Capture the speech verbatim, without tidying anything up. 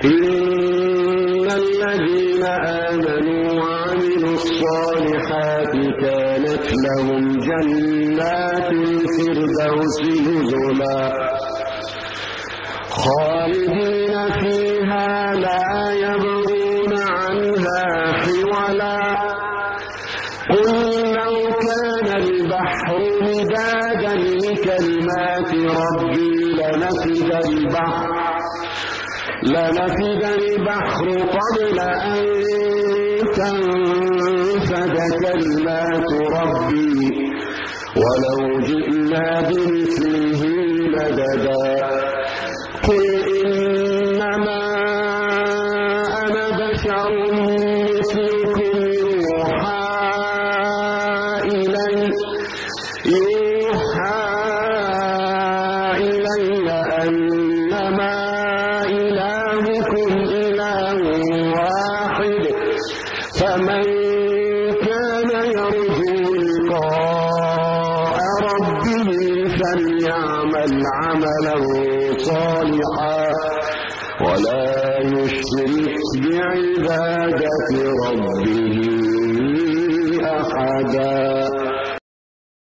إن الذين آمنوا وعملوا الصالحات كانت لهم جنات الفردوس نزلا خالدين فيها لا يبغون عنها حولا قل لو كان البحر مدادا لكلمات ربي لنفد البحر لنفد البحر قبل أن تنفد كلمات ربي ولو جئنا بمثله مددا قل إنما أنا بشر مثلكم يوحى إلي يوحى إلي أنما إلهكم إله واحد فمن كان يرجو لقاء ربه فليعمل عملا صالحا ولا يشرك بعبادة ربه أحدا.